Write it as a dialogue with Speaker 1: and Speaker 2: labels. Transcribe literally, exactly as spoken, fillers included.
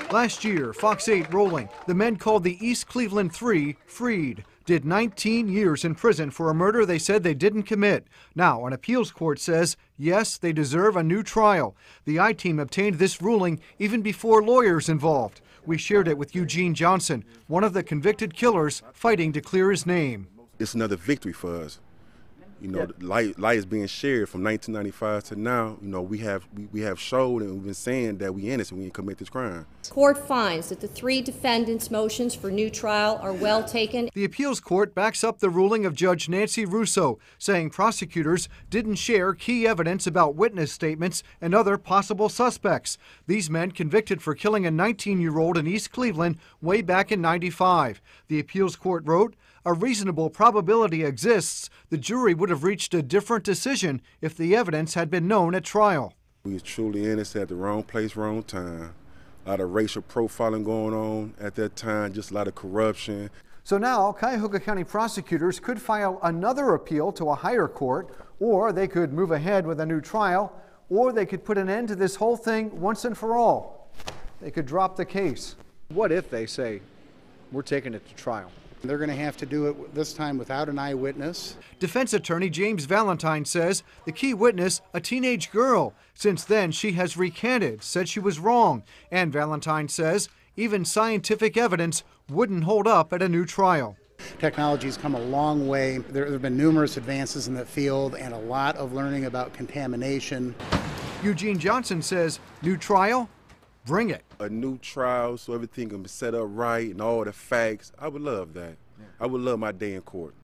Speaker 1: Last year, Fox eight rolling, the men called the East Cleveland Three freed, did nineteen years in prison for a murder they said they didn't commit. Now, an appeals court says, yes, they deserve a new trial. The I-Team obtained this ruling even before lawyers involved. We shared it with Eugene Johnson, one of the convicted killers fighting to clear his name.
Speaker 2: It's another victory for us. You know, the light, light is being shared from nineteen ninety-five to now. You know, we have we, we have showed and we've been saying that we innocent, we didn't commit this crime.
Speaker 3: Court finds that the three defendants' motions for new trial are well taken.
Speaker 1: The appeals court backs up the ruling of Judge Nancy Russo, saying prosecutors didn't share key evidence about witness statements and other possible suspects. These men convicted for killing a nineteen-year-old in East Cleveland way back in ninety-five. The appeals court wrote, a reasonable probability exists the jury would have reached a different decision if the evidence had been known at trial.
Speaker 2: We was truly innocent at the wrong place, wrong time. A lot of racial profiling going on at that time, just a lot of corruption.
Speaker 1: So now Cuyahoga County prosecutors could file another appeal to a higher court, or they could move ahead with a new trial, or they could put an end to this whole thing once and for all. They could drop the case. What if they say, we're taking it to trial?
Speaker 4: They're going to have to do it this time without an eyewitness.
Speaker 1: Defense attorney James Valentine says the key witness, a teenage girl. Since then, she has recanted, said she was wrong. And Valentine says even scientific evidence wouldn't hold up at a new trial.
Speaker 4: Technology's come a long way. There have been numerous advances in the field and a lot of learning about contamination.
Speaker 1: Eugene Johnson says, new trial? Bring it.
Speaker 2: A new trial so everything can be set up right and all the facts. I would love that. I would love my day in court.